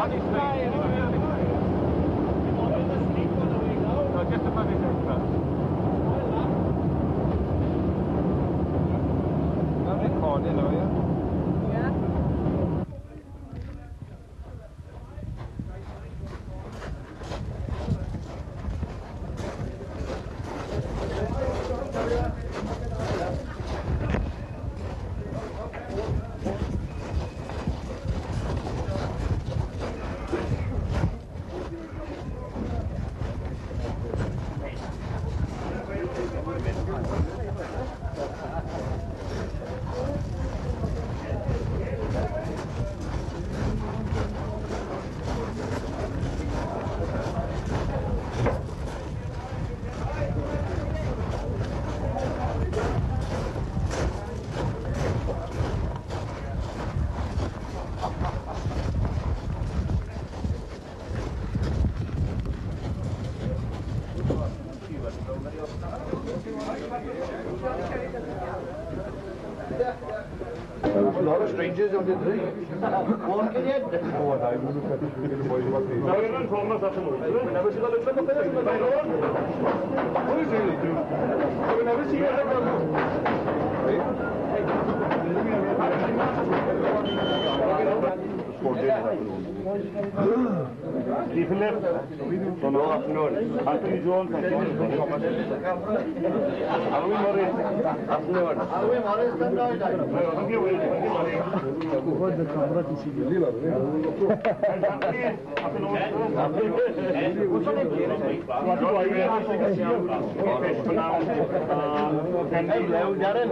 just above his head first. I'm recording, are you? Yeah. There's a lot of strangers on the tree. Walking in. Never seen a look like a person. What is it? I've never seen Stephen left from all afternoon. Anthony Jones and John Thomas. Alwyn Morris, afternoon. Alwyn Morris, then died. Good, the camera to see you. What's your name? Hello, Darren.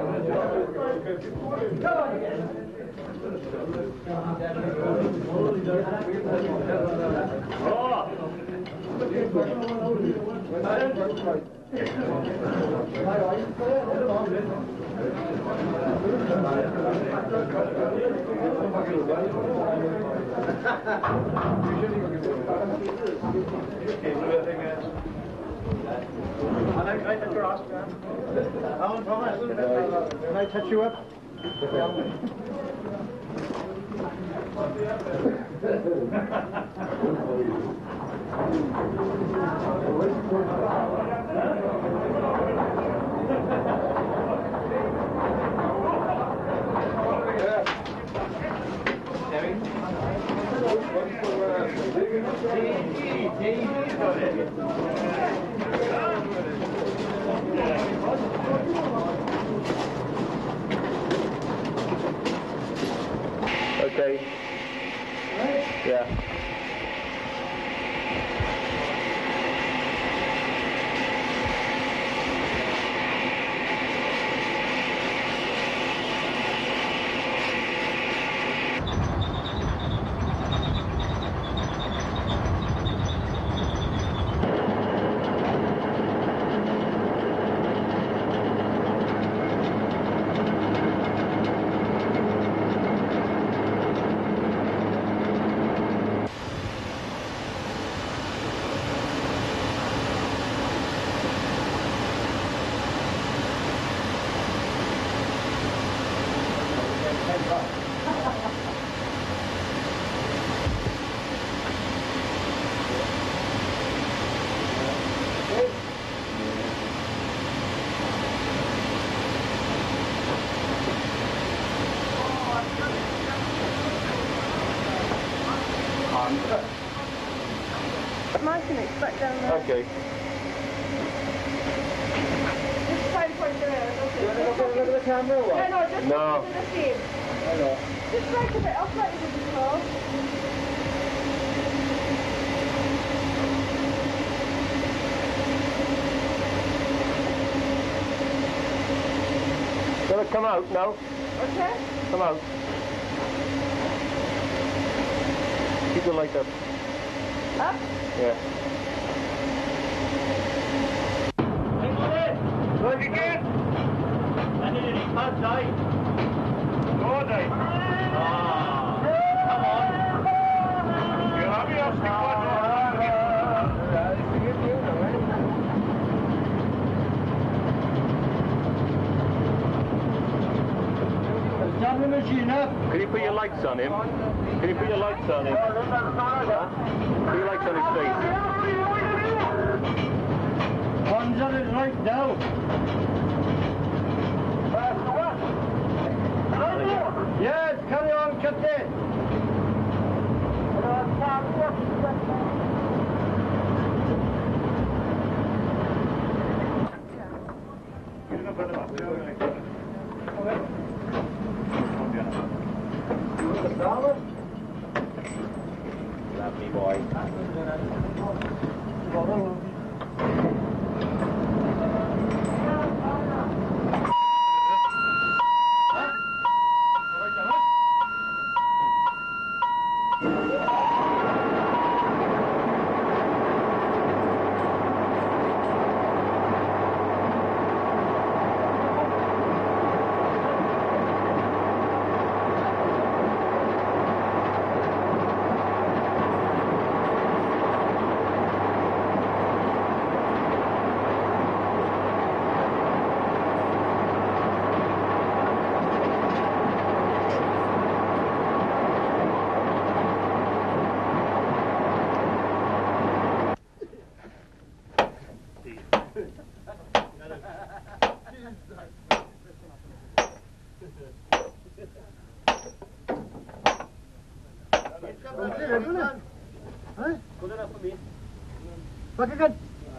Can I touch you up? Okay. Yeah. I can expect down there. Okay. Just try to point your ears, okay? You want to look at the camera or what? No, just No. to the scene. I know. Just break a bit off like you did before. Gonna come out now? Okay. Come out. Keep the light up. Up? Yeah. Look again! I did it, he can't die. No, die. Ah. Come on. You'll have your stick one. Turn the machine up. Can you put your lights on him? Can you put your lights on him? Huh? Put your lights on his face. One's on it right now. Yes, carry on, Captain. Lovely boy. Back again.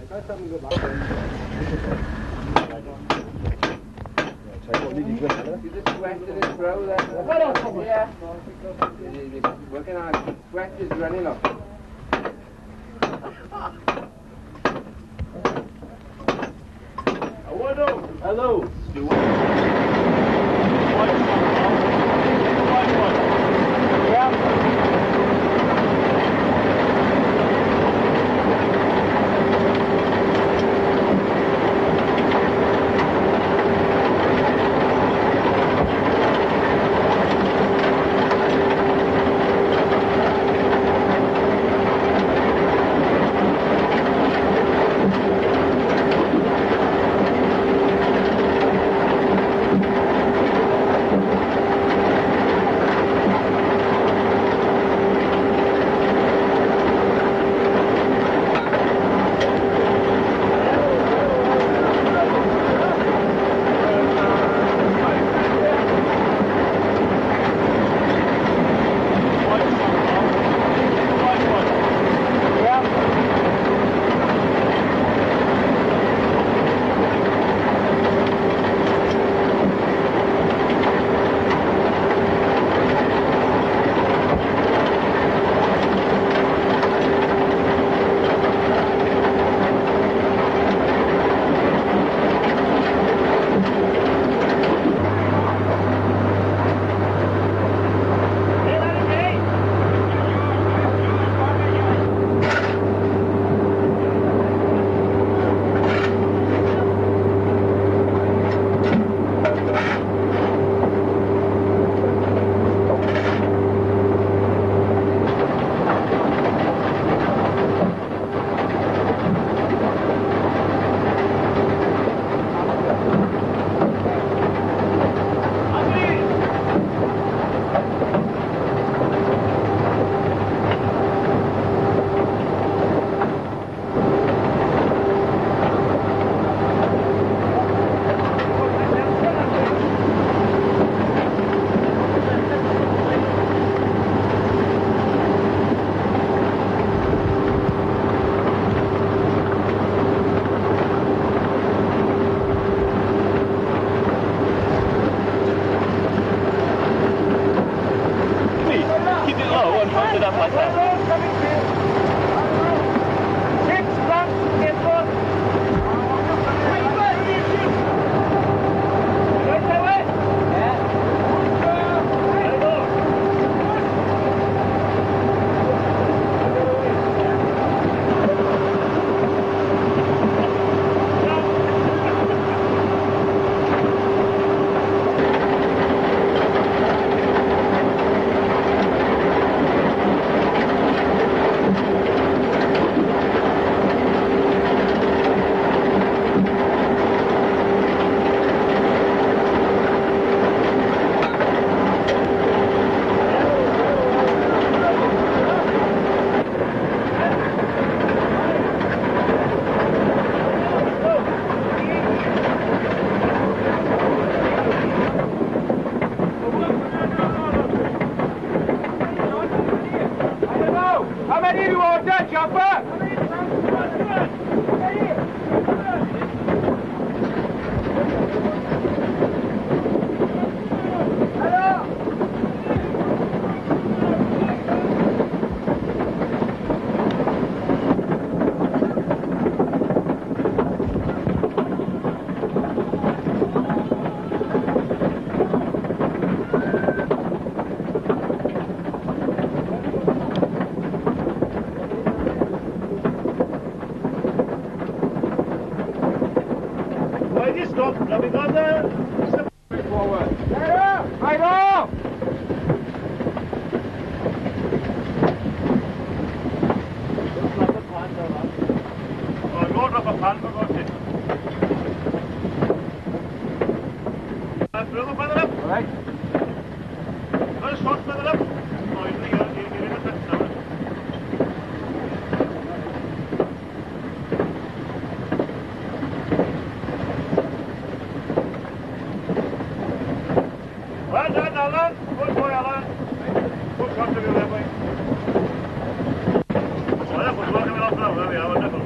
You just sweat in his brow there. Yeah. Working hard. Sweat is running off. Hello. Alan. Good boy, Alan. Good shot to you there, boy. Well, that was working off now. There we are, wonderful.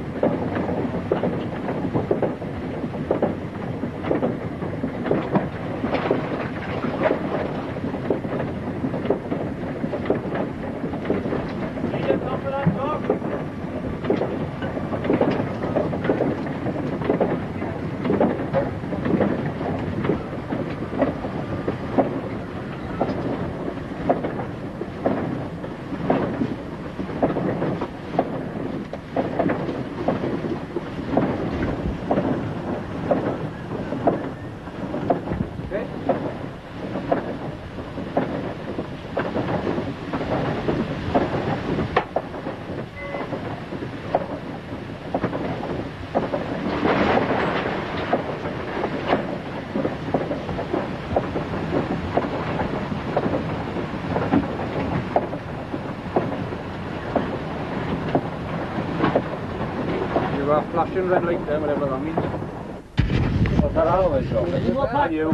Flashing red light there, whatever that means. What's that always show? And you.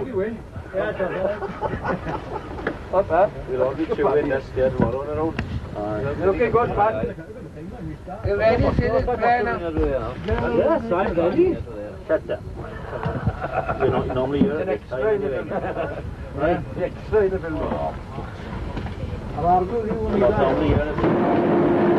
What's that? We'll all be chewing this there tomorrow on our own. Looking good, Pat. You ready to see this player now? Yes, I'm ready. Shut up. We're not normally here at this time anyway. Right? Extra in the building. We're not normally here at this time.